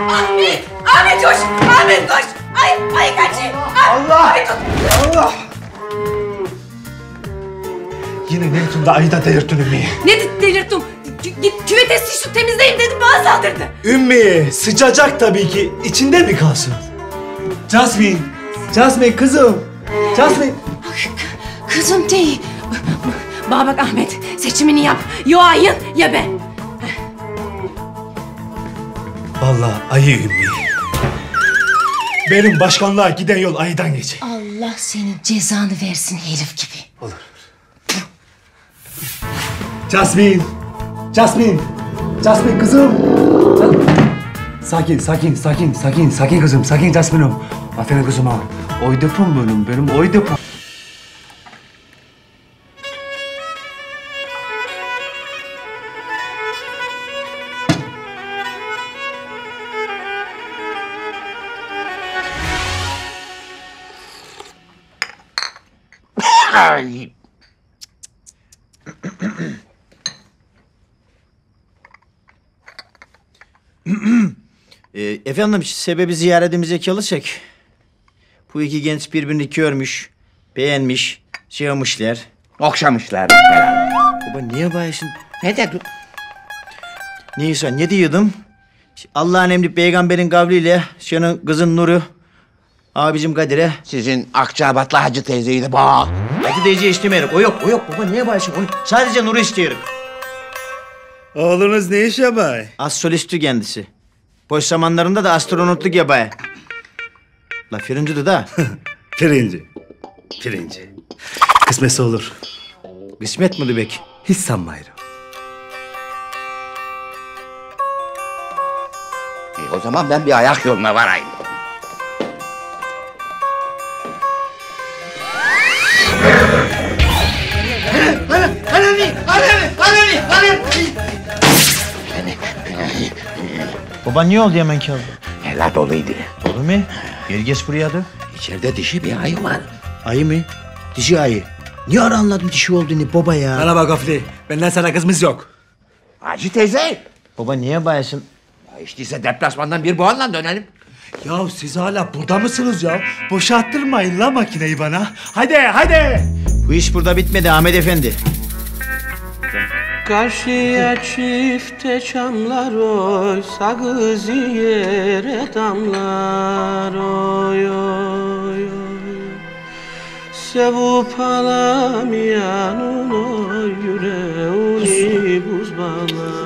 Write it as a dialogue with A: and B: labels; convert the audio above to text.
A: Ahmet! Ahmet koş! Ahmet koş! Ay kaçayım!
B: Allah!
A: Ahmet tut!
B: Allah! Yine ne ettin de ayı da delirttin Ümmü'yü.
A: Ne delirttim? Git küvete sıçtım temizleyeyim dedim bana saldırdı.
B: Ümmü sıcacak tabii ki. İçinde mi kalsın? Jasmine! Jasmine kızım! Jasmine!
A: Kızım değil. Bana bak Ahmet, seçimini yap. Ya ayın ya ben.
B: Vallahi ayı Ümmü. Benim başkanlığa giden yol ayıdan geçecek.
A: Allah senin cezanı versin herif gibi.
B: Olur. Jasmine! Jasmine! Jasmine kızım! Sakin kızım, sakin Jasmine'im. Aferin kızım ha. Oy depom benim oy depom.
C: Ay.
D: Efendim sebebi ziyaretimize çalışsak. Bu iki genç birbirini görmüş, beğenmiş, sevmişler.
C: Okşamışlar herhalde.
D: Baba niye bayasın?
C: Ne dedin?
D: Neyse ne diyordum? Allah'ın emri peygamberin kavliyle senin kızın Nur'u abicim Kadir'e.
C: Sizin Akçabatlı Hacı teyzeyi de bak.
D: Hacı teyze istemeyelim. O yok baba niye bayasın? Sadece Nur'u istiyorum.
B: Oğlunuz ne iş yapay?
D: Astrolistü kendisi. Boş zamanlarında da astronotluk yapay. La fırıncıdı da.
B: Pirinci. Kısmetse olur.
D: Kısmet mi bek?
B: Hiç sanmayırım.
C: O zaman ben bir ayak yoluna varayım.
D: Baba niye oldu hemen ki abi?
C: Helal doluydu.
D: Olur mu? Gel geç buraya da.
C: İçeride dişi bir ayı var.
D: Ayı mı? Dişi ayı. Niye ara anladın dişi olduğunu baba ya?
B: Bana bak Gafli, benden sana kızımız yok.
C: Hacı teyze.
D: Baba niye bayasın?
C: Ya İşteyse deplasmandan bir puanla dönelim.
B: Ya siz hala burada mısınız ya? Boşalttırmayın la makineyi bana. Hadi!
D: Bu iş burada bitmedi Ahmet Efendi.
E: Karşıya çifte çamlar oy, sakız yere damlar oy oy oy. Sevup alamayanın oy, yüreğini buz bağlar.